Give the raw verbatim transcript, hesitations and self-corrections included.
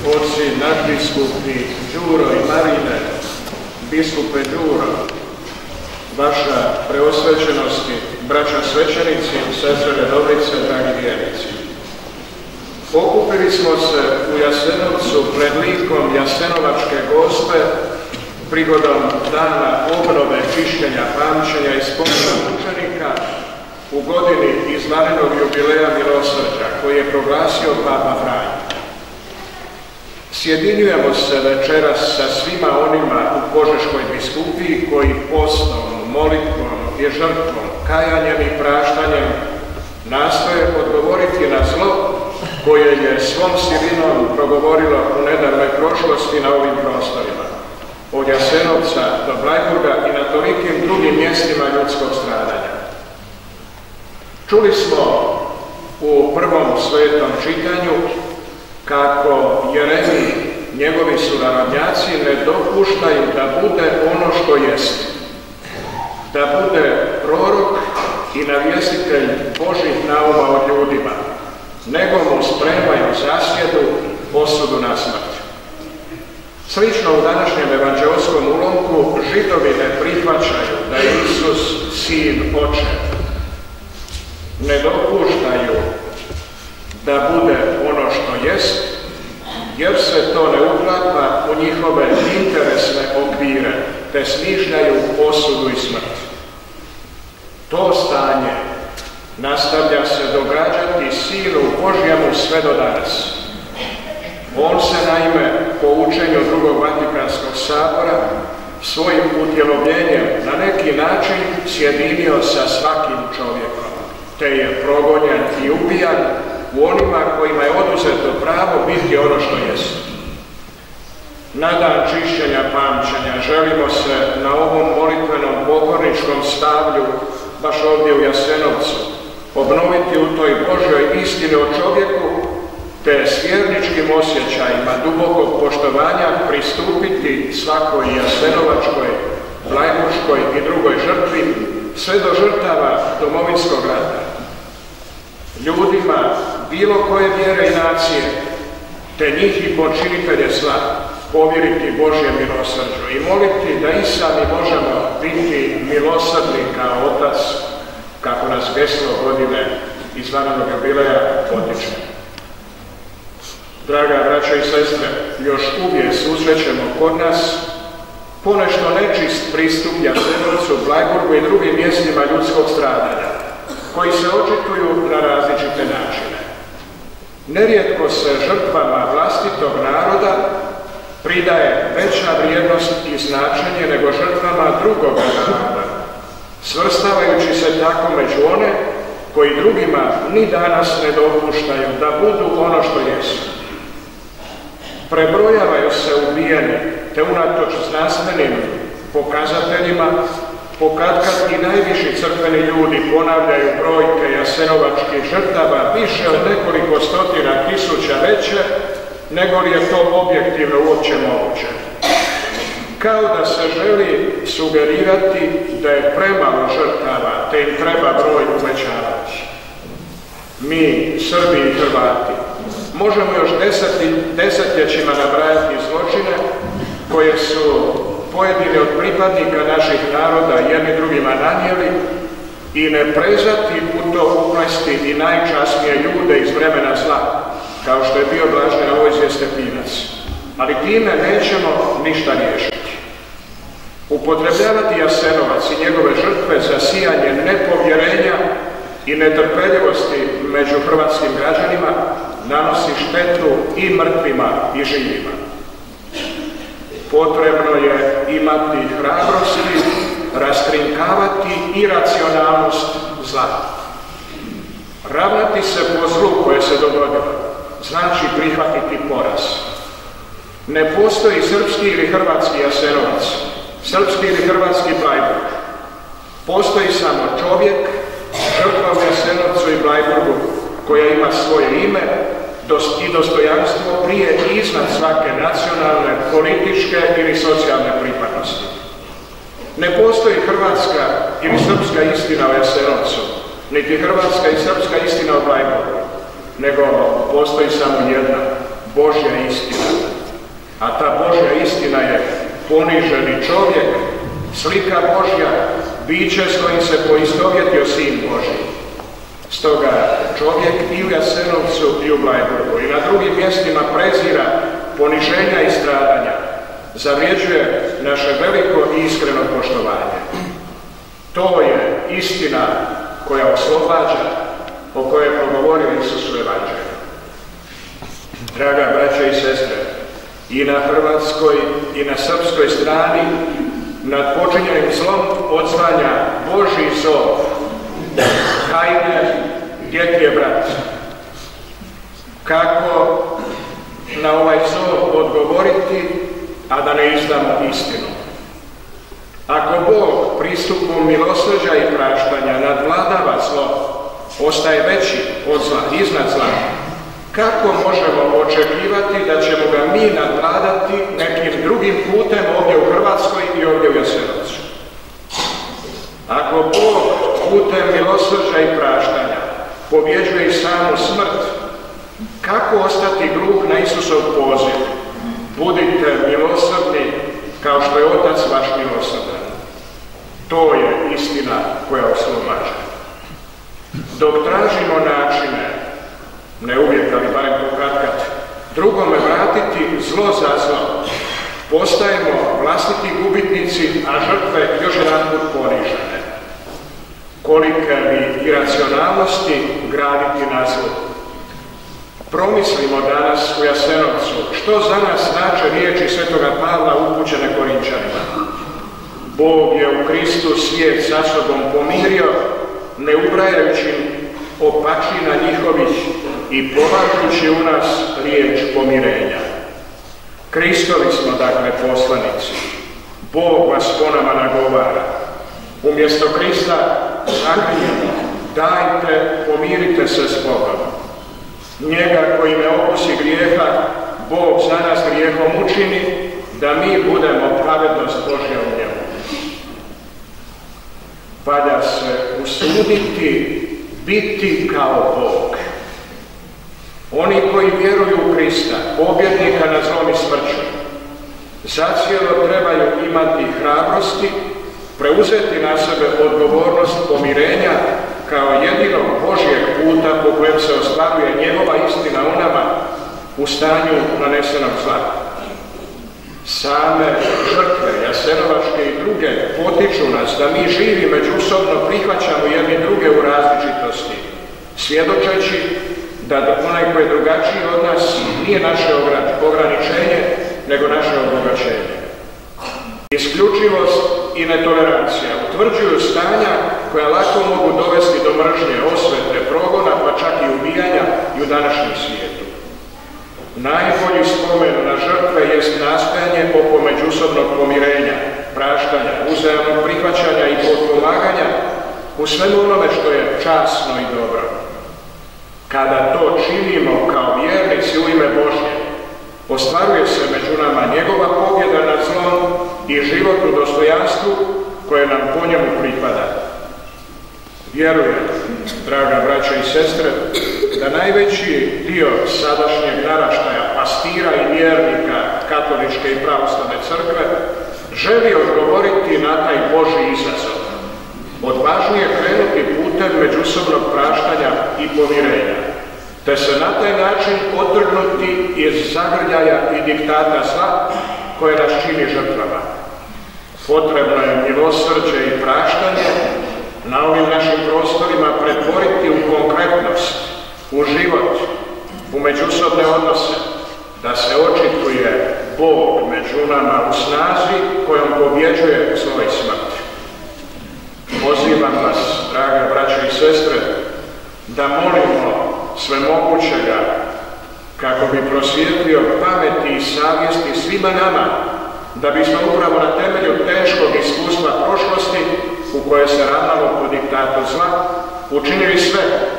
oci, nadbiskupi Đuro i Marine, biskupe Đuro, vaša preosvećenosti, braća svećenici, sestre redovnice, dragi vjernici. Okupili smo se u Jasenovcu pred likom Jasenovačke gospe prigodom dana obnove, čišćenja, pamćenja i spomena mučenika u godini izvanrednog jubileja milosrđa koji je proglasio Papa Franjo. Sjedinjujemo se večeras sa svima onima u Požeškoj biskupiji koji postom, molitvom i žrtvom, kajanjem i praštanjem nastoje odgovoriti na zlo koje je svom silinom progovorilo u nedavnoj prošlosti na ovim prostorima, od Jasenovca do Blajburga i na tolikim drugim mjestima ljudskog stradanja. Čuli smo u prvom svetom čitanju kako Jeremij, njegovi sunarodnjaci ne dopuštaju da bude ono što jest, da bude prorok i navjestitelj Božih nauma o ljudima, nego mu spremaju zasjedu, osudu na smrt. Slično u današnjem evanđeoskom ulomku Židovi ne prihvaćaju da je Isus sin Oče. Ne dopuštaju da bude ono što jest, jer se to ne uklapa u njihove interesne okvire, te smišljaju osudu i smrt. To stanje nastavlja se događati Sinu Božjemu sve do danas. On se naime po učenju drugog Vatikanskog sabora svojim utjelovljenjem na neki način sjedinio sa svakim čovjekom, te je progonjen i ubijan u onima kojima je oduzeto pravo biti ono što jest. Na dan čišćenja pamćenja želimo se na ovom molitvenom pokorničkom stavlju, baš ovdje u Jasenovcu, obnoviti u toj Božjoj istini o čovjeku, te s vjerničkim osjećajima dubokog poštovanja pristupiti svakoj jasenovačkoj, blajburškoj i drugoj žrtvi, sve do žrtava domovinskog rata. Ljudima bilo koje vjere i nacije, te njih i počinitelje zla, povjeriti Božje milosrđu i moliti da i sami možemo biti milosrdni kao Otac, kako nas geslo godine izvanrednog jubileja potiče. Draga braća i sestre, još uvijek susrećemo kod nas ponešto nečist pristup Jasenovcu, Blajburgu i drugim mjestima ljudskog stradanja, koji se očituju na različite načine. Nerijetko se žrtvama vlastitog naroda pridaje veća vrijednost i značenje nego žrtvama drugog naroda, svrstavajući se tako među one koji drugima ni danas ne dopuštaju da budu ono što jesu. Prebrojavaju se ubijeni, te unatoč znanstvenim pokazateljima, pokatkad i najviši crkveni ljudi ponavljaju brojke jasenovačkih žrtava više od nekoliko stotina tisuća veće, nego li je to objektivno uopće moguće. Kao da se želi sugerirati da je premalo žrtava, te im treba broj uvećavati. Mi, Srbi i Hrvati, možemo još desetljećima nabrajati zločine koje su pojedini od pripadnika naših naroda jedni drugima nanijeli i ne prezati u to uplesti i najčasnije ljude iz vremena zla, kao što je bio Blaženi Alojzije Stepinac. Ali time nećemo ništa riješiti. Upotrebljavati Jasenovac i njegove žrtve za sijanje nepovjerenja i netrpeljivosti među hrvatskim građanima nanosi štetu i mrtvima i živima. Potrebno je imati hrabrosti, raskrinkavati iracionalnost zla. Ravnati se po zlu koje se dogodilo, znači prihvatiti poraz. Ne postoji srpski ili hrvatski Jasenovac, srpski ili hrvatski Blajburg. Postoji samo čovjek, žrtva u Jasenovcu i Blajburgu, koja ima svoje ime i dostojanstvo prije i iznad svake nacionalne, političke ili socijalne pripadnosti. Ne postoji hrvatska ili srpska istina o Jasenovcu, niti hrvatska i srpska istina o Blajburgu, nego postoji samo jedna, Božja istina. A ta Božja istina je poniženi čovjek, slika Božja, biće s kojim se poistovjetio Sin Božji. Stoga čovjek i u Jasenovcu i u Bleiburgu i na drugim mjestima prezira poniženja i stradanja, zavređuje naše veliko i iskreno poštovanje. To je istina koja oslobađa, o kojoj je progovorio Isus u Evanđelju. Draga braće i sestre, i na hrvatskoj i na srpskoj strani nad počinjenim zlom odzvanja Božji zov. Hajde, gdje ti je brat? Kako na ovaj zov odgovoriti, a da ne izdamo istinu? Ako Bog pristupom milosrđa i praštanja nadvladava zlo, ostaje veći od zla, iznad zla, kako možemo očekivati da ćemo ga mi nadvladati nekim drugim putem ovdje u Hrvatskoj i ovdje u Jasenovcu? Ako Bog putem milosrđa i praštanja pobjeđuje i samu smrt, kako ostati gluh na Isusov poziv? Budite milosrdni kao što je Otac vaš milosrdan. To je istina koja oslobađa. Dok tražimo načine, ne uvijek, ali barem pokatkad, drugome vratiti zlo za zlo, postajemo vlastiti gubitnici, a žrtve još jedanput ponižene. Kolike li iracionalnosti graditi na zlu? Promislimo danas u Jasenovcu što za nas znače riječi svetoga Pavla upućene Korinčanima. Bog je u Kristu svijet sa sobom pomirio, ne ubrajajući opačina njihovih i polažući u nas riječ pomirenja. Kristovi smo dakle poslanici. Bog vas po nama nagovara. Umjesto Krista zaklinjemo, dajte, pomirite se s Bogom. Njega koji ne okusi grijeha, Bog za nas grijehom učini, da mi budemo pravednost Božja u njemu. Valja se usuditi biti kao Bog. Oni koji vjeruju u Krista, pobjednika nad zlom i smrću, zacijelo trebaju imati hrabrosti, preuzeti na sebe odgovornost pomirenja kao jedinog Božjeg puta po kojem se ostvaruje njegova istina u nama u stanju nanesenog zla. Same žrtve jasenovačke i druge potiču nas da mi živi međusobno prihvaćamo jedni druge u različitosti, svjedočeći da onaj koji je drugačiji od nas nije naše ograničenje, nego naše obogaćenje. Isključivost i netolerancija utvrđuju stanja koja lako mogu dovesti do mržnje, osvete, progona, pa čak i ubijanja i u današnjem svijetu. Najbolji spomen na žrtve jest nastojanje oko međusobnog pomirenja, praštanja, uzajamnog prihvaćanja i potpomaganja u svemu onome što je časno i dobro. Kada to činimo kao vjernici u ime Božje, ostvaruje se među nama njegova pobjeda nad zlom i život u dostojanstvu koje nam po njemu pripada. Vjerujem, draga braća i sestre, da najveći dio sadašnjeg naraštaja pastira i vjernika katoličke i pravoslavne crkve želi odgovoriti na taj Božji izazov. Odvažnije krenuti putem međusobnog praštanja i pomirenja, te se na taj način otrgnuti iz zagrljaja i diktata zla koje nas čini žrtvama. Potrebno je milosrđe i praštanje na ovim našim prostorima pretvoriti u konkretnost, u život, u međusobne odnose, da se očituje Bog među nama u snazi kojom pobjeđuje zlo i smrt. Pozivam vas, draga braće i sestre, da molimo svemogućega kako bi prosvijetlio pameti i savjesti svima nama, da bismo upravo na temelju teškog iskustva prošlosti u koje se ravnalo po diktatu zla, učinili sve